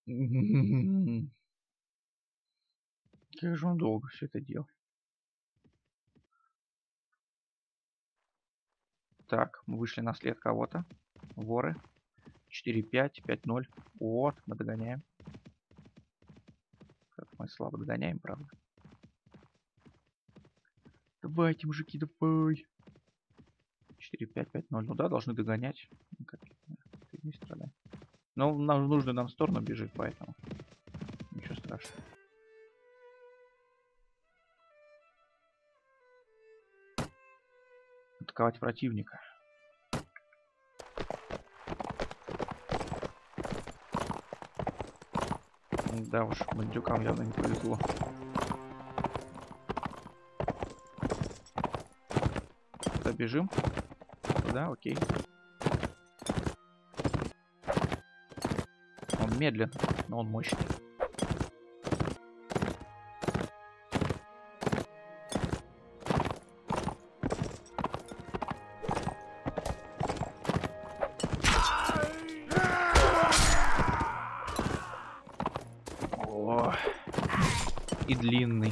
Как же он долго все это делал. Так, мы вышли на след кого-то. Воры. 4-5, 5-0. Вот, мы догоняем. Как мы слабо догоняем, правда. Давайте, мужики, давай. 4-5, 5-0. Ну да, должны догонять. Ну, как, не страдай. Но в нужную нам сторону бежит, поэтому ничего страшного. Атаковать противника. Да уж, бандюкам явно не повезло. Куда бежим? Туда, окей. Он медленно, но он мощный. О, и длинный.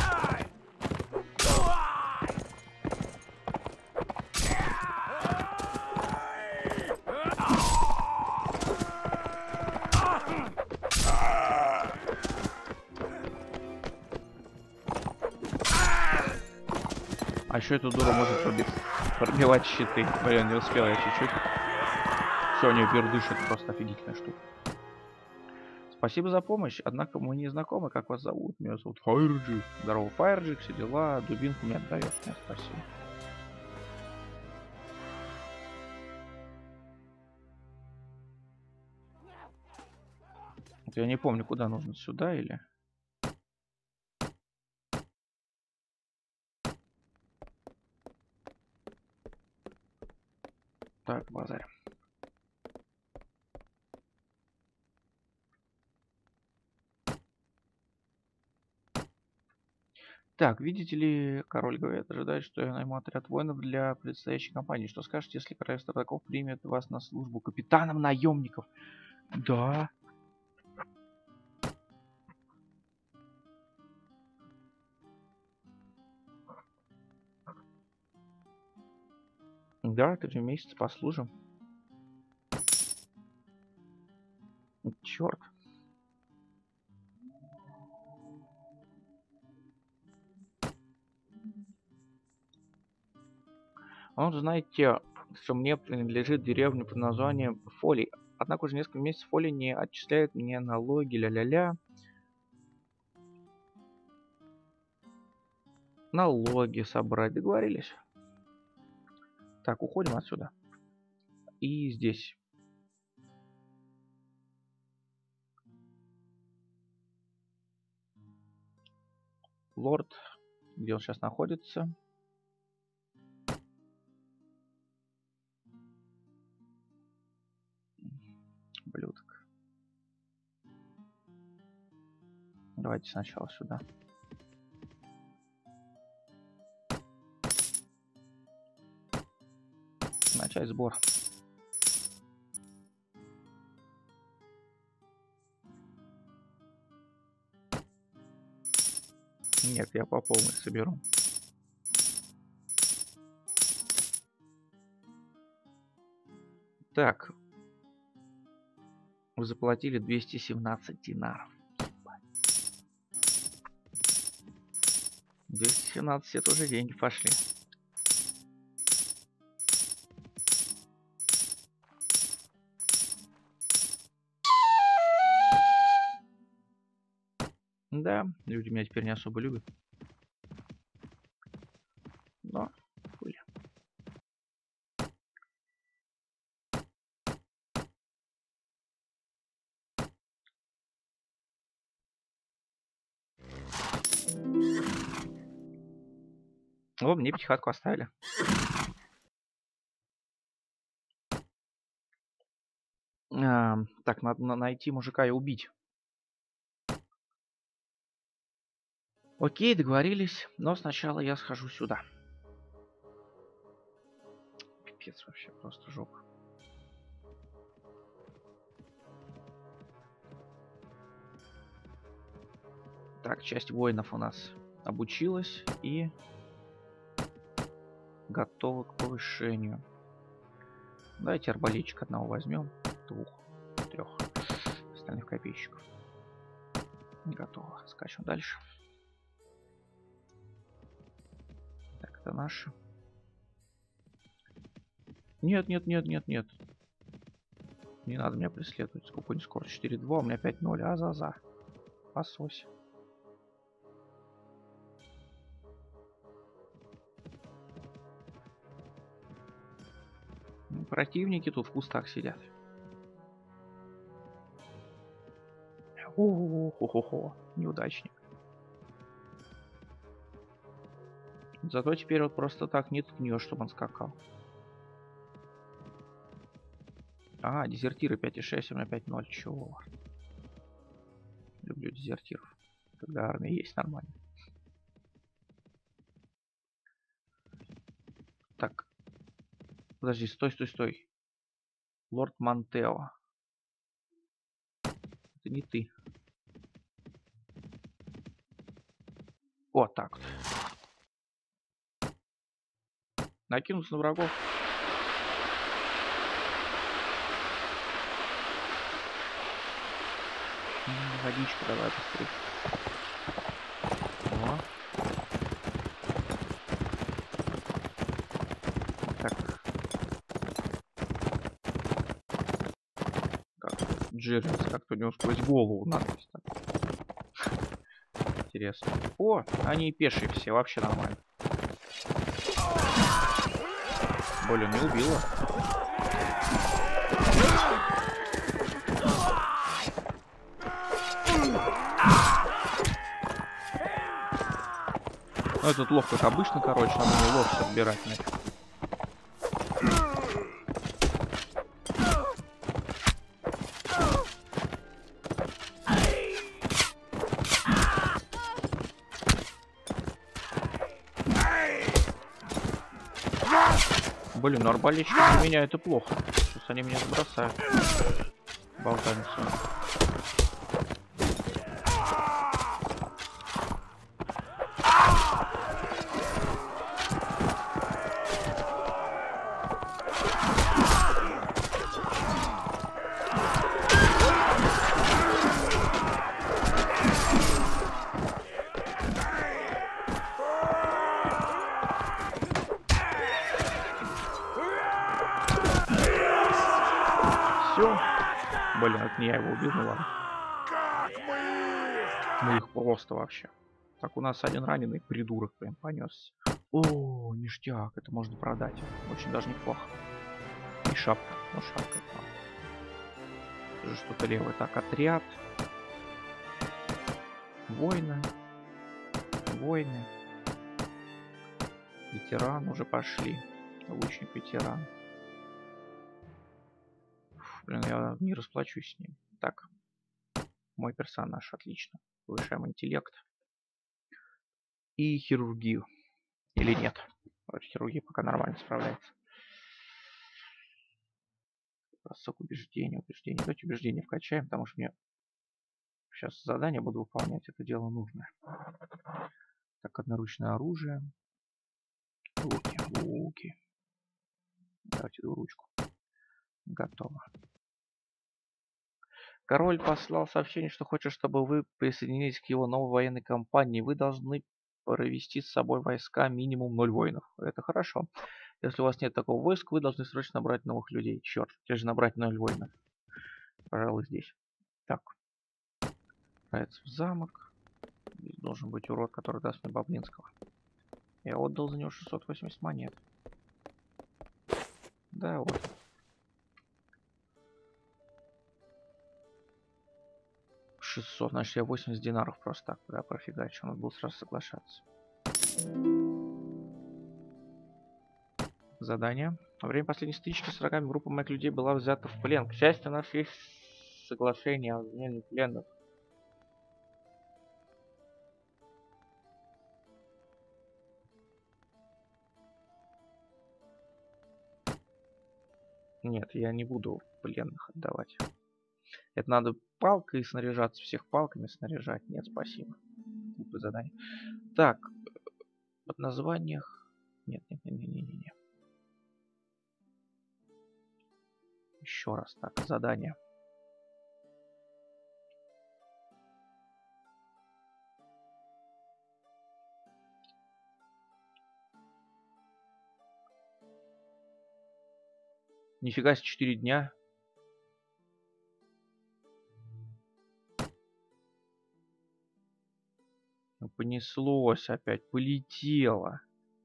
А еще эту дуру может пробивать щиты. Блин, не успел я чуть-чуть. Все, у нее бердыш, это просто офигительная штука. Спасибо за помощь, однако мы не знакомы, как вас зовут. Меня зовут Фаерджик. Здорово, Фаерджик, все дела. Дубинку мне отдаешь. Нет, спасибо. Вот я не помню, куда нужно, сюда или... Так, базарь. Так, видите ли, король говорит, ожидает, что я найму отряд воинов для предстоящей кампании. Что скажете, если королевство врагов примет вас на службу капитаном наемников? Да. Да, 3 месяца послужим. Черт. А вот знаете, что мне принадлежит деревня под названием Фоли. Однако уже несколько месяцев Фоли не отчисляет мне налоги, ля-ля-ля. Налоги собрать, договорились? Так, уходим отсюда. И здесь. Лорд, где он сейчас находится? Блюдок. Давайте сначала сюда. Начать сбор. Нет, я по полной соберу. Так. Вы заплатили 217 динаров. 217 это уже деньги пошли. Да, люди меня теперь не особо любят. Но хули. О, мне пятихатку оставили. Так, надо найти мужика и убить. Окей, договорились. Но сначала я схожу сюда. Пипец вообще, просто жопа. Так, часть воинов у нас обучилась и готова к повышению. Давайте арбалетчик одного возьмем. 2, 3 остальных копейщиков. Готово. Скачем дальше. Так, это наши. Нет, нет, нет, нет, нет. Не надо меня преследовать. Сколько у них скорость? 4-2, у меня 5-0. А-за-за. Лосось. Противники тут в кустах сидят. О-хо-хо-хо. Неудачник. Зато теперь вот просто так не ткнешь, чтобы он скакал. А, дезертиры 5,6, у меня 5,0. Чего? Люблю дезертиров. Когда армия есть, нормально. Так. Подожди, стой, стой, стой. Лорд Монтео. Это не ты. Вот так вот. Накинуться на врагов. Водичку давай быстрее. О. Так. Как Джеррис как-то у него сквозь голову надпись. Интересно. О, они пешие все, вообще нормально. Блин, не убила. Ну, этот лох, как обычно, короче, надо мне лох отбирать нафиг. Блин, ну арбалетчики для меня это плохо. Сейчас они меня забросают. Болтами своими. Блин, это не я его убил, ну ладно. Мы их просто вообще. Так, у нас один раненый придурок прям понесся. О, ништяк, это можно продать. Очень даже неплохо. И шапка. Ну, шапка. Это что-то левое. Так, отряд. Воины. Воины. Ветеран уже пошли. Лучник ветеран. Блин, я не расплачусь с ним. Так. Мой персонаж, отлично. Повышаем интеллект. И хирургию. Или нет. Хирургия пока нормально справляется. Бросок убеждения, убеждения. Давайте убеждения вкачаем, потому что мне сейчас задание буду выполнять. Это дело нужное. Так, одноручное оружие. Луки, луки. Давайте двуручку. Готово. Король послал сообщение, что хочет, чтобы вы присоединились к его новой военной кампании. Вы должны провести с собой войска минимум 0 воинов. Это хорошо. Если у вас нет такого войска, вы должны срочно набрать новых людей. Черт, где же набрать 0 воинов? Пожалуй, здесь. Так. Отправиться в замок. Здесь должен быть урод, который даст мне Баблинского. Я отдал за него 680 монет. Да, вот. 600, значит я 80 динаров просто так, да, профигачу. Он был сразу соглашаться. Задание. Во время последней стычки с врагами группа моих людей была взята в плен. К счастью, у нас есть соглашение о замене пленных. Нет, я не буду пленных отдавать. Это надо палкой снаряжаться, всех палками снаряжать. Нет, спасибо. крутое задание. Так, под названиях... Нет, нет, нет, нет, нет, нет. Еще раз, так, задание. Нифига себе, 4 дня. Ну, понеслось опять, полетело.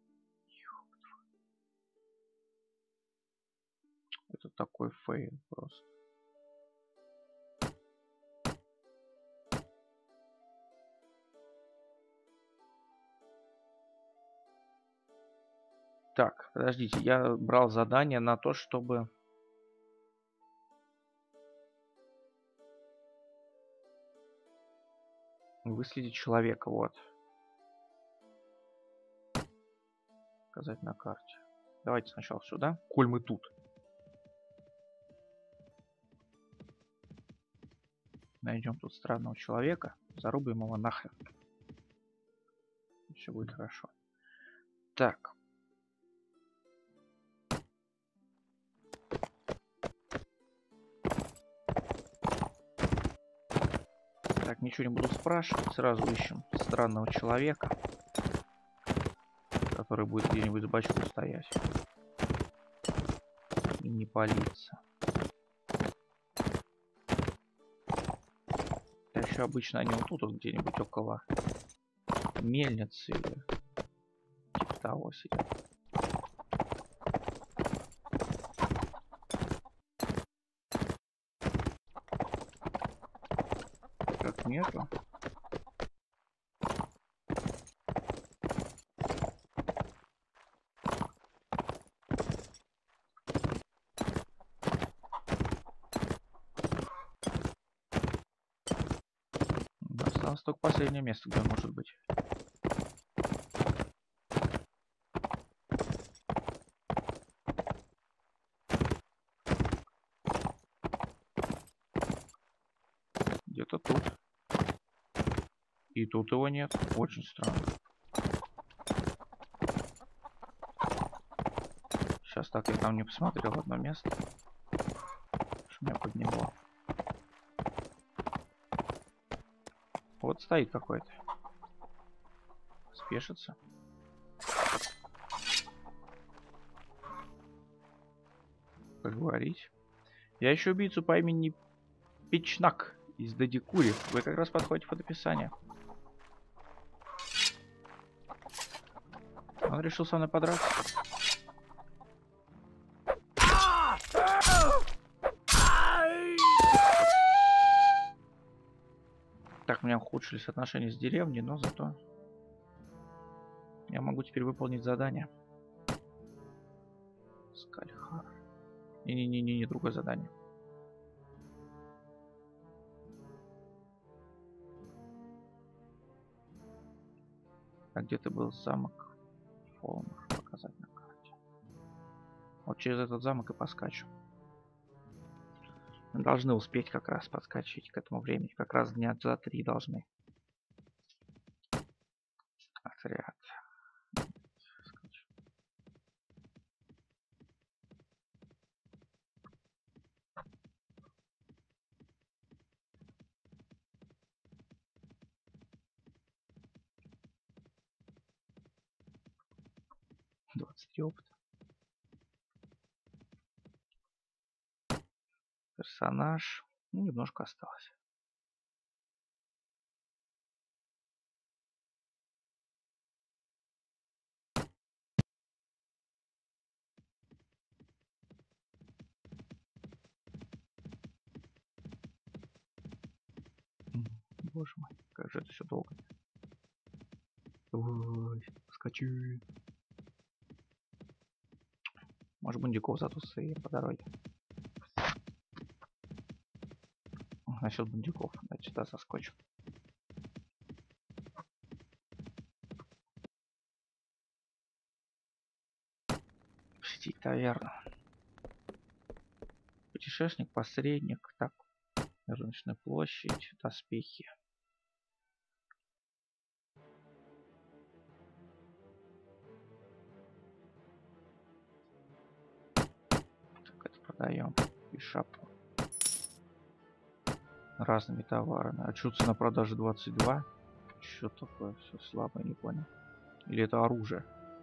Это такой фейл просто. Так, подождите, я брал задание на то, чтобы... выследить человека, вот. Показать на карте. Давайте сначала сюда, коль мы тут. Найдем тут странного человека, зарубим его нахрен. Все будет хорошо. Так. Так, ничего не буду спрашивать. Сразу ищем странного человека, который будет где-нибудь с бачкой стоять и не палиться. А еще обычно они вот тут где-нибудь около мельницы или типа того сидят. Как нету. Осталось только последнее место, где он может быть. Где-то тут. И тут его нет. Очень странно. Сейчас так я там не посмотрел одно место. Что меня подняло. Вот стоит какой-то. Спешится. Поговорить. Я ищу убийцу по имени Печнак из Дадикури. Вы как раз подходите под описание. Он решил со мной подраться. Так, у меня ухудшились отношения с деревней, но зато я могу теперь выполнить задание. Скальхар. Не-не-не-не, другое задание. А где ты был замок? Фолмер показать на карте. Вот через этот замок и поскачу. Мы должны успеть как раз подскачивать к этому времени. Как раз дня за 3 должны. Отряд. 23 опыта. Персонаж. Ну, немножко осталось. Боже мой, как же это все долго. Ой, скачи. Может, бундюков затусаем по дороге. Насчет бундюков. Значит, сюда соскочу. Посетить таверну. Путешественник, посредник. Так, рыночная площадь, доспехи. продаем. И шапку. Разными товарами. А что цена продажи 22? Что такое? Все слабо, не понял. Или это оружие?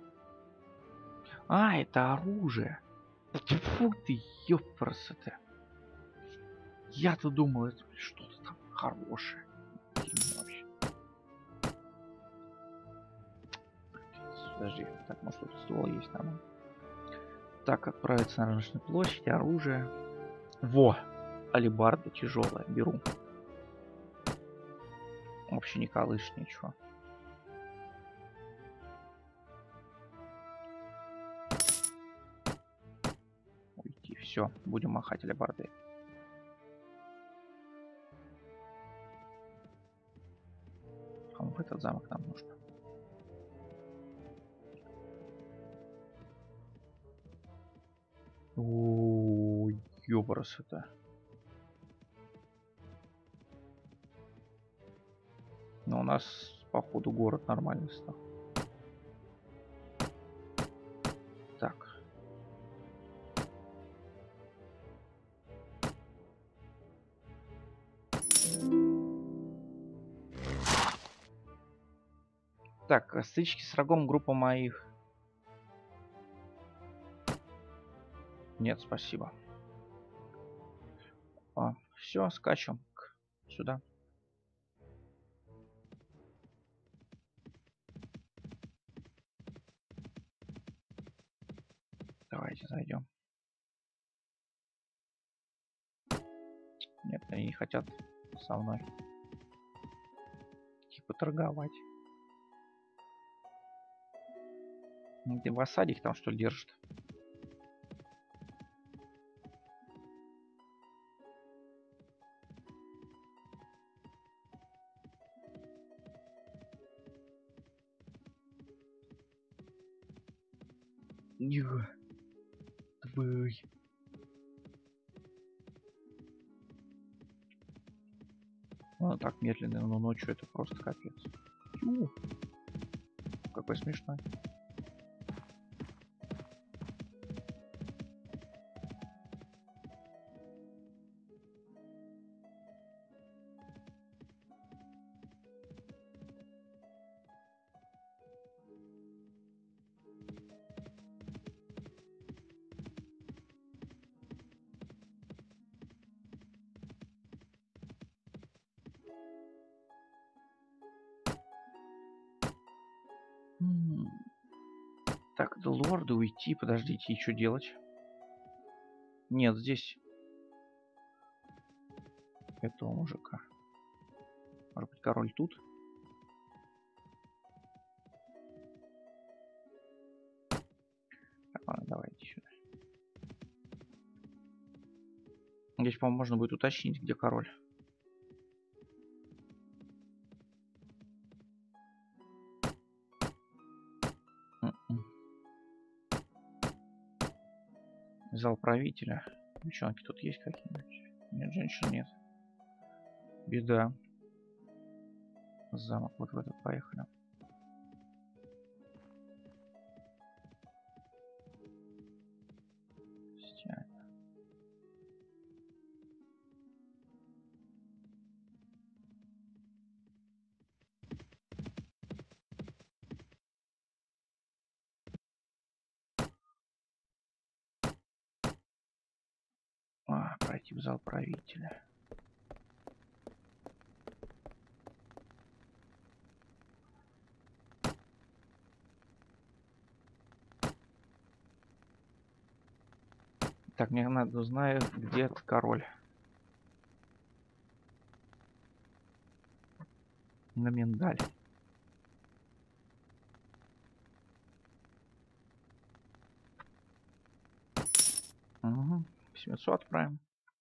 А, это оружие. Фу ты, ёпрст. Я-то думал, это что-то там хорошее. Вообще. Подожди, так, может тут ствол есть там. Так, отправиться на рыночную площадь, оружие. Во! Алебарда тяжелая, беру. Вообще не колышь, ничего. Уйти, все, будем махать алебардой. В этот замок нам нужно. О, ёброс это. Но у нас, походу, город нормальный стал. Так. Так, стычки с врагом, группа моих. Нет, спасибо. Все, скачем сюда. Давайте зайдем. Нет, они не хотят со мной. Типа торговать. Ты в осаде их там что ли держит? Твой. Он так медленно, но ночью это просто капец. Какой смешной. Так, до лорда уйти, подождите, и что делать? Нет, здесь этого мужика. Может быть, король тут? Так, ладно, давайте сюда. Здесь, по-моему, можно будет уточнить, где король. Зал правителя. Девчонки тут есть какие-нибудь? Нет, женщин нет. Беда. Замок вот в этот, поехали. Пройти в зал правителя. Так, мне надо узнать, где этот король. На миндаль. Угу. 700 отправим.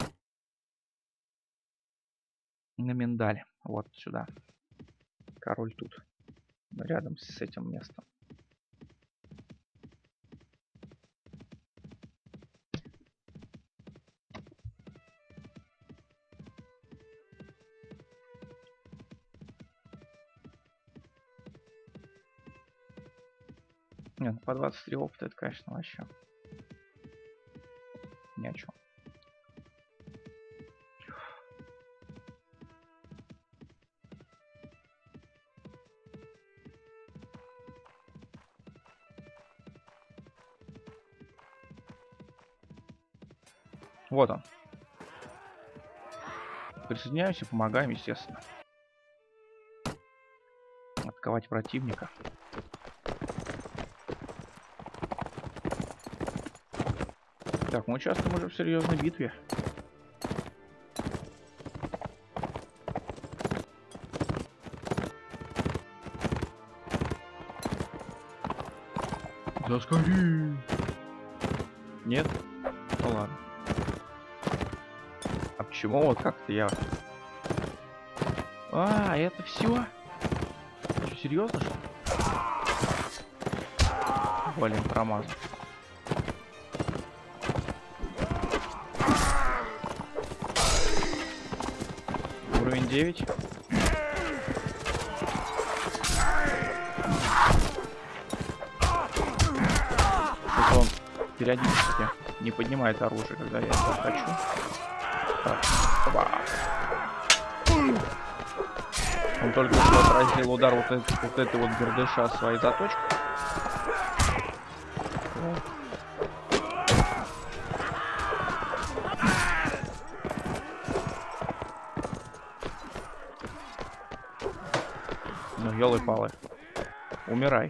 На миндаль. Вот сюда. Король тут. Рядом с этим местом. Нет, по 23 опыта это, конечно, вообще ни о чем. Вот он. Присоединяюсь и помогаем, естественно. Атаковать противника. Так, мы участвуем уже в серьезной битве. Заскори! Нет? Ну ладно. А почему вот как-то я... А, это все? Что, серьезно, что ли? Блин, промазал. Уровень 9. Это он периодически не поднимает оружие, когда я это хочу. Так, опа. Он только что отразил удар вот этой вот бердыша своей заточкой. Ну, ёлы-палы. Умирай.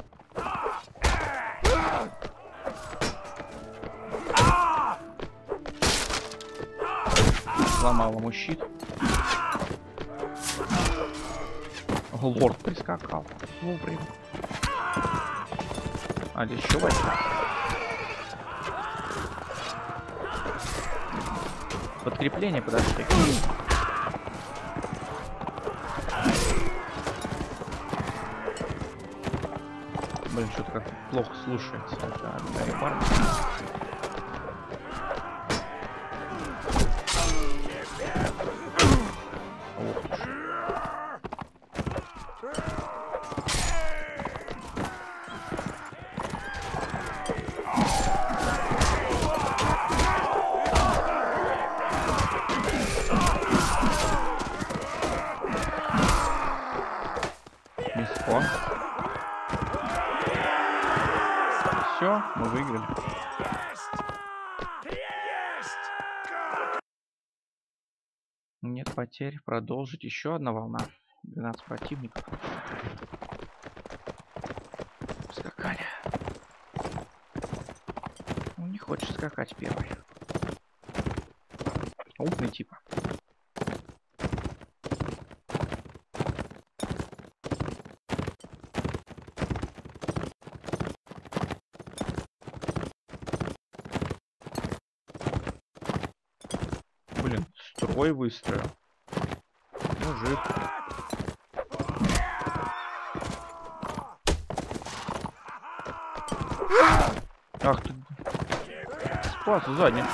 Сломал ему щит. Лорд прискакал. Вовремя. А, здесь еще возьму. Подкрепление подошли. Блин, что-то как-то плохо слушается. Это парни. Все, мы выиграли. Нет потерь. Продолжить. Еще одна волна. 12 противников. Скакали. Он не хочет скакать первый. Умный типа. Блин, строй выстроил. Мужик. Ах ты. Спас задницу.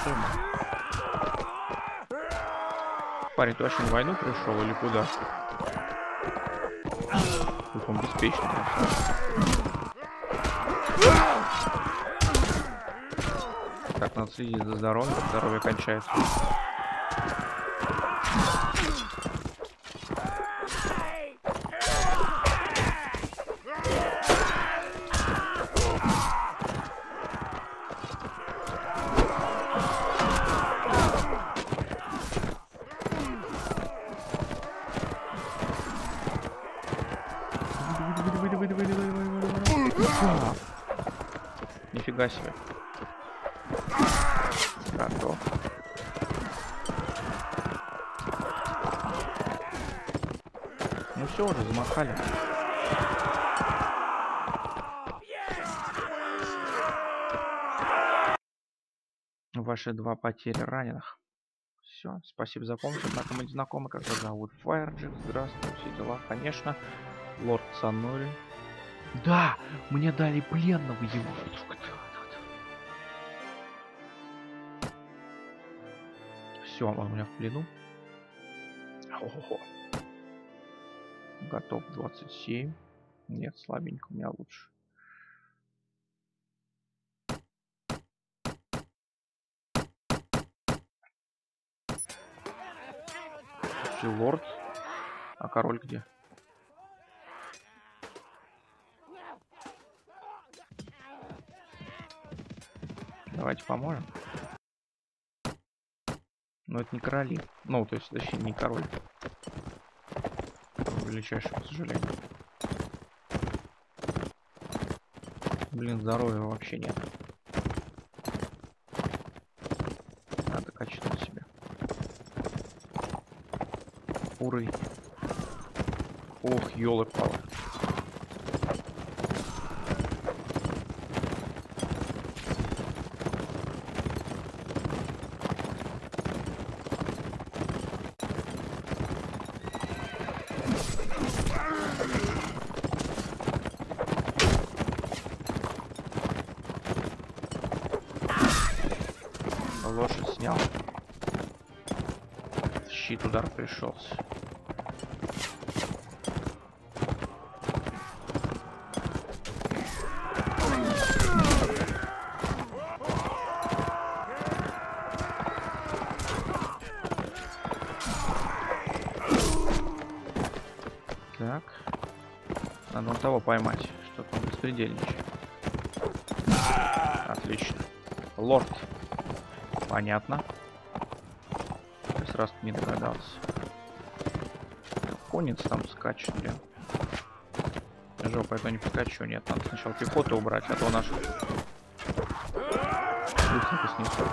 Парень, ты вообще на войну пришел или куда? Как он беспечный. Так, надо следить за здоровьем. Здоровье кончается. Нифига себе. Готов. Ну все уже, замахали. Ваши 2 потери раненых. Все, спасибо за помощь. Однако мы не знакомы, как вас зовут. Фаерджик, здравствуй, все дела, конечно. Лорд Санори. Да, мне дали пленного его. Все, он у меня в плену. Ого. Готов 27. Нет, слабенько, у меня лучше. Лорд. А король где? Давайте поможем. Но это не короли. Ну, то есть, точнее, не король. Величайший, к сожалению. Блин, здоровья вообще нет. Надо качнуть себе. Уровень. Ох, ёлы-палы. Лошадь снял. Щит удар пришелся. Так. Надо вон того поймать, что-то он беспредельничает. Отлично. Лорд. Понятно. То есть раз не догадался. Конец там скачет, блин. Жопа, это не поскочу. Нет, надо сначала пехоту убрать, а то наших быстренько снесут.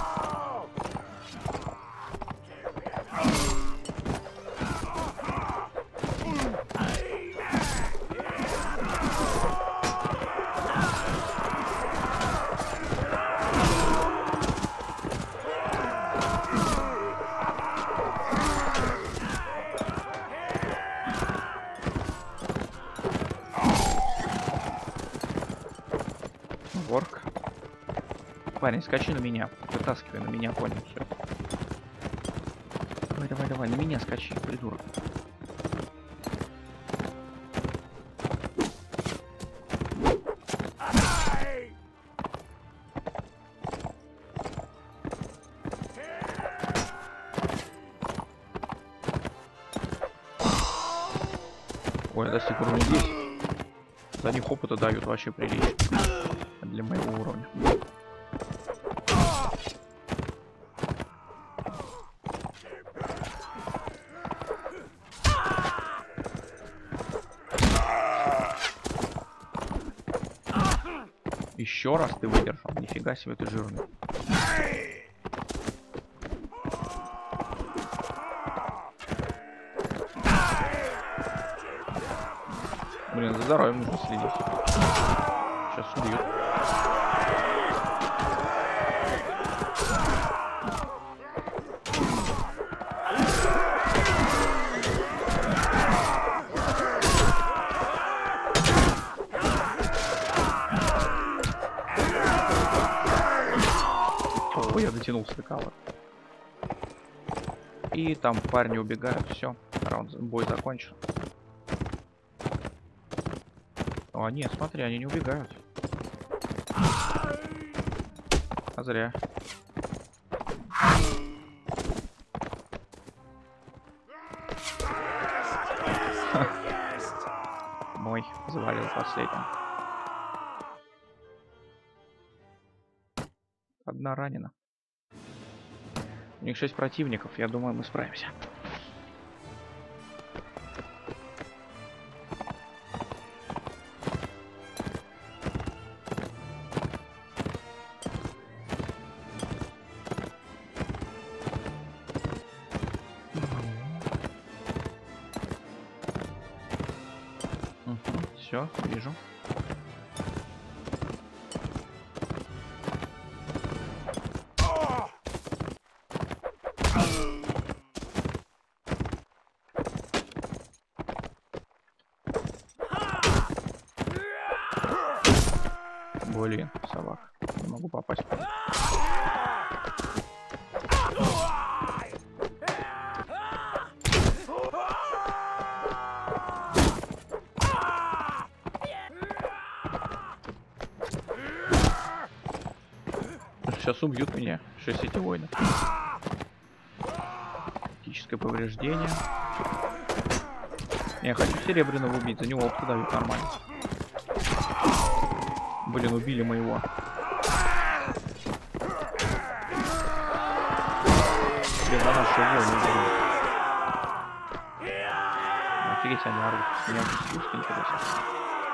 Ворк. Парень, скачи на меня. Вытаскивай на меня, понял, все. Давай, давай, давай, на меня скачи, придурок. Ой, я достиг уровня 10. За них опыта дают вообще прилично. Для моего уровня. Еще раз ты выдержал. Нифига себе ты жирный. Блин, за здоровьем нужно следить. Сейчас убьют. Ой, я дотянулся до кого. И там парни убегают. Все, раунд, бой закончен. О, нет, смотри, они не убегают. А зря. Мой завалил последним. Одна ранена. У них 6 противников, я думаю, мы справимся. Все, вижу. Блин, собак. Не могу попасть. Сейчас убьют меня. 6 эти воинов. Критическое повреждение. Я хочу серебряного убить, за него опыт дают нормально. Блин, убили моего. Блин, воины были. Офигеть, они орут. Меня уже слышно никогда сейчас.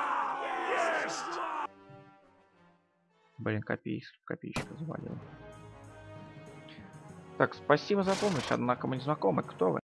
Блин, копеечка завалила. Так, спасибо за помощь, однако мы не знакомы. Кто вы?